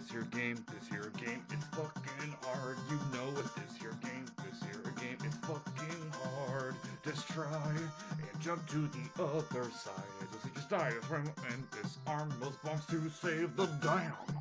This here game is fucking hard. You know it. This here game is fucking hard. Just try and jump to the other side. Just die from and disarm those bombs to save the damn.